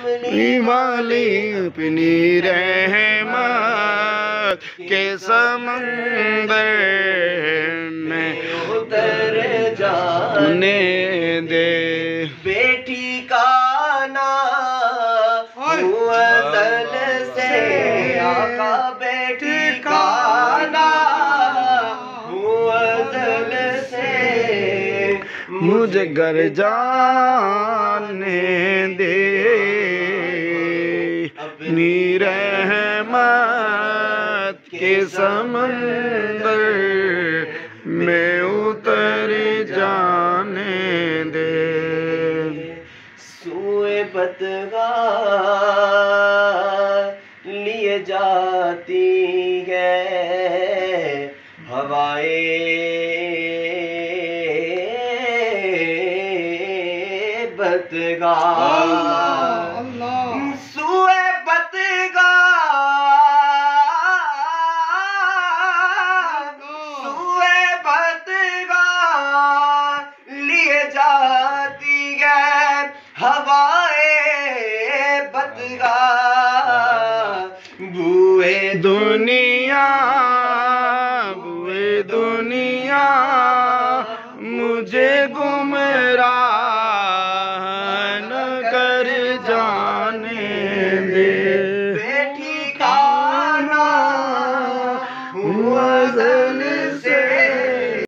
والی اپنی رحمت کے سمندر میں اتر جانے دے بیٹی کا نام ازل سے آقا بیٹی کا نام ازل سے مجھے گھر جانے دے اپنی رحمت کے سمندر میں اتر جانے دے سوئے بدگاہ لیے جاتی ہے ہوائے بدگاہ سوئے بدگاہ لیے جاتی ہے ہوائے بدگاہ بوئے دنیا مجھے گمراہ نہ کر جا